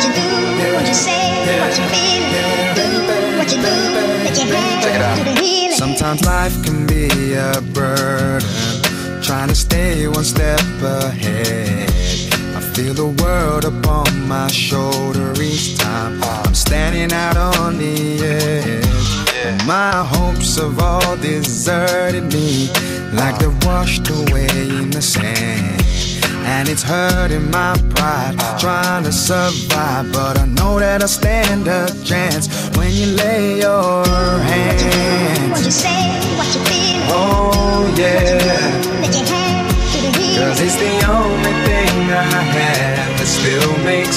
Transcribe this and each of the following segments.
you do, what you say, what you feel, do what you do, let your hands do the healing. Sometimes life can be a burden, trying to stay one step ahead. I feel the world upon my shoulder each time I'm standing out on the edge. My hopes have all deserted me, like they're washed away in the sand. And it's hurting my pride, trying to survive, but I know that I stand a chance when you lay your hands. What you say, what you feel, oh yeah, let your hands do the healing. 'cause it's the only thing I have that still makes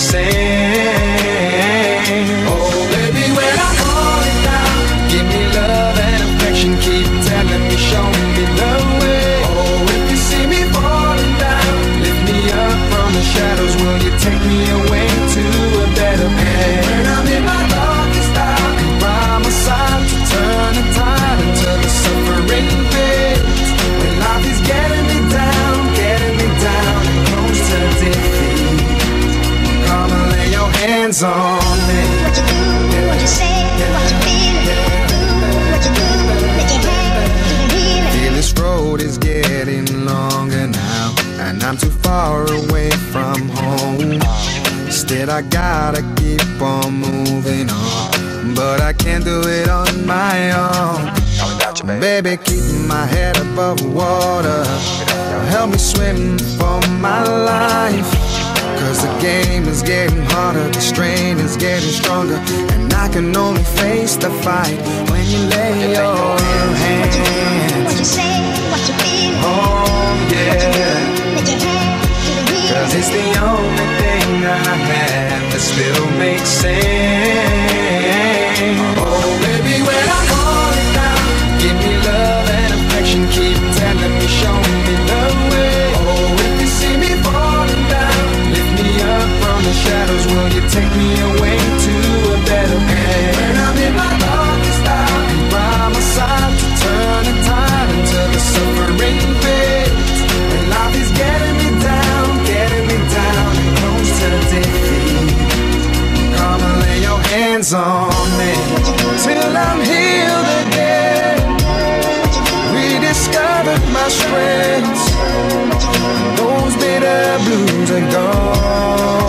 sense. Oh baby, when I'm falling down, give me love and affection, keep telling me, show me the way. Oh, if you see me falling down, lift me up from the shadows, will you take me away to a better place? When I'm in my darkest hour, be by my side to turn the tide until the suffering fades. When life is getting me down and close to defeat, come and lay your hands on me. What you do, what you say, what you feel, do what you do, let your hands do the healing. Feel this road is getting longer now, and I'm too far away from home. Instead I gotta keep on moving on, but I can't do it on my own. Baby, keep my head above water, help me swim for my life. 'Cause the game is getting harder, the strain is getting stronger, and I can only face the fight when you lay your hands. What you say, what you feel, oh yeah, let your hands do the healing. 'cause it's the only thing I have that still makes sense. Oh baby, when I'm falling down, give me love and affection, keep telling me, show me the way. Oh, if you see me falling down, lift me up from the shadows, will you take me away to a better place? When I'm in my darkest hour, be by my side to turn the tide until the suffering fades. When life is getting me down and close to defeat, come and lay your hands on me till I'm healed again. Rediscovered my strengths, those bitter blues are gone.